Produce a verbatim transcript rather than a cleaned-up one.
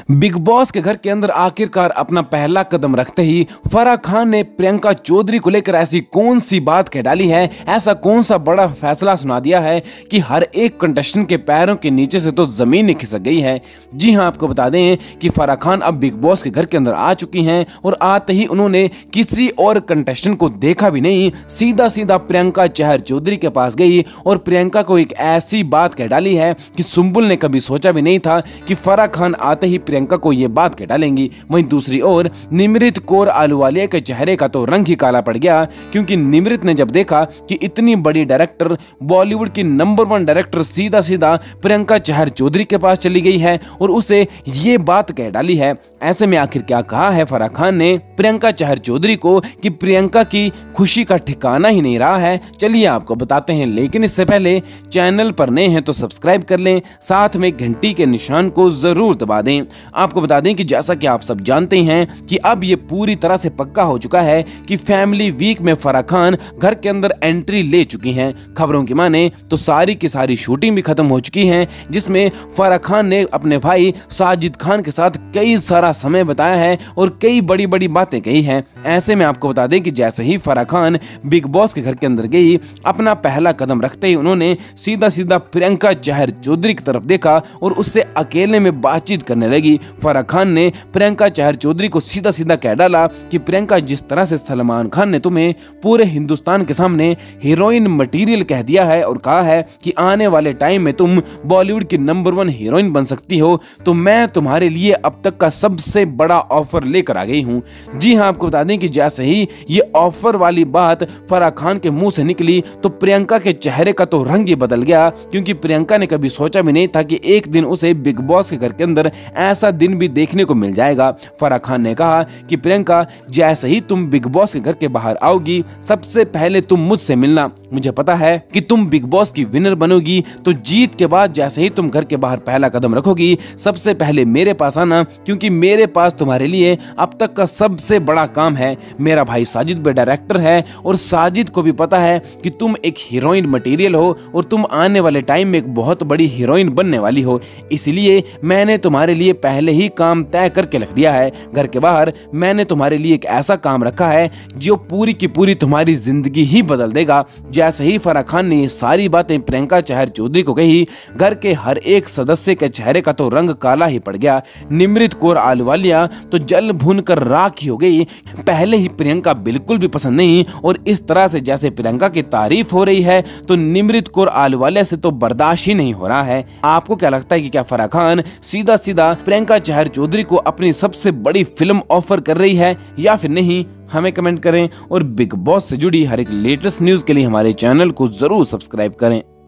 Big Boss के घर के अंदर आखिरकार अपना पहला कदम रखते ही फराह खान ने प्रियंका चौधरी को लेकर ऐसी कौन सी बात कह डाली है, ऐसा कौन सा बड़ा फैसला सुना दिया है कि हर एक कंटेस्टेंट के पैरों के नीचे से तो जमीन ही खिसक गई है। जी हां, आपको बता दें कि फराह खान अब बिग बॉस के घर के अंदर आ चुकी हैं और आते ही उन्होंने किसी और कंटेस्टेंट को देखा भी नहीं, सीधा सीधा प्रियंका चहर चौधरी के पास गई और प्रियंका को एक ऐसी बात कह डाली है कि सुंबुल ने कभी सोचा भी नहीं था कि फराह खान आते ही प्रियंका को यह बात कह डालेंगी। वहीं दूसरी ओर निमृत कौर आलूवालिया के चेहरे का तो रंग ही काला पड़ गया, क्योंकि निमृत ने जब देखा कि इतनी बड़ी डायरेक्टर, बॉलीवुड की नंबर वन डायरेक्टर सीधा सीधा प्रियंका चहर चौधरी के पास चली गई है और उसे ये बात कह डाली है। ऐसे में आखिर क्या कहा है फराह खान ने प्रियंका चहर चौधरी को कि प्रियंका की खुशी का ठिकाना ही नहीं रहा है। चलिए आपको बताते हैं, लेकिन इससे पहले चैनल पर नए हैं तो सब्सक्राइब कर लें, साथ में घंटी के निशान को जरूर दबा दें। आपको बता दें कि जैसा कि आप सब जानते हैं कि अब ये पूरी तरह से पक्का हो चुका है कि फैमिली वीक में फराह खान घर के अंदर एंट्री ले चुकी हैं। खबरों की माने तो सारी की सारी शूटिंग भी खत्म हो चुकी है, जिसमें फराह खान ने अपने भाई साजिद खान के साथ कई सारा समय बताया है और कई बड़ी बड़ी बातें कही हैं। ऐसे में आपको बता दें कि जैसे ही फराह खान बिग बॉस के घर के अंदर गई, अपना पहला कदम रखते ही उन्होंने सीधा सीधा प्रियंका चहर चौधरी की तरफ देखा और उससे अकेले में बातचीत करने लगी। फराह खान ने प्रियंका चहर चौधरी को सीधा सीधा कह डाला कि प्रियंका, जिस तरह से सलमान खान ने तुम्हें पूरे हिंदुस्तान के सामने हीरोइन मटेरियल कह दिया है और कहा है कि आने वाले टाइम में तुम बॉलीवुड की नंबर वन हीरोइन बन सकती हो, तो मैं तुम्हारे लिए अब तक का सबसे बड़ा ऑफर लेकर आ गई हूं। जी हां, आपको बता दें कि जैसे ही ये ऑफर वाली बात फराह खान के मुंह से निकली तो प्रियंका के चेहरे का तो रंग ही बदल गया, क्योंकि प्रियंका ने कभी सोचा भी नहीं था कि एक दिन उसे बिग बॉस के घर के अंदर ऐसा दिन भी देखने को मिल जाएगा। फराह खान ने कहा कि प्रियंका, जैसे ही तुम बिग बॉस के घर के बाहर आओगी, सबसे पहले तुम मुझसे मिलना। मुझे पता है कि तुम बिग बॉस की विनर बनोगी, तो जीत के बाद जैसे ही तुम घर के बाहर पहला कदम रखोगी, सबसे पहले मेरे पास आना, क्योंकि मेरे पास तुम्हारे लिए अब तक का सबसे बड़ा काम है। मेरा भाई साजिद भी डायरेक्टर है और साजिद को भी पता है कि तुम एक हीरोइन मटेरियल हो और तुम आने वाले टाइम में एक बहुत बड़ी हीरोइन बनने वाली हो, इसलिए मैंने तुम्हारे लिए पहले ही काम तय करके रख दिया है। घर के बाहर मैंने तुम्हारे लिए एक ऐसा काम रखा है जो पूरी की पूरी तुम्हारी जिंदगी ही बदल देगा। जैसे ही फराह खान ने ये सारी बातें प्रियंका चहर चौधरी को कही, घर के हर एक सदस्य के चेहरे का तो रंग काला ही पड़ गया। निमृत कौर आलूवालिया तो जल भून कर राख ही हो गई। पहले ही प्रियंका बिल्कुल भी पसंद नहीं और इस तरह से जैसे प्रियंका की तारीफ हो रही है तो निमृत कौर आलूवालिया से तो बर्दाश्त ही नहीं हो रहा है। आपको क्या लगता है कि क्या फराह खान सीधा सीधा प्रियंका चहर चौधरी को अपनी सबसे बड़ी फिल्म ऑफर कर रही है या फिर नहीं? हमें कमेंट करें और बिग बॉस से जुड़ी हर एक लेटेस्ट न्यूज के लिए हमारे चैनल को जरूर सब्सक्राइब करें।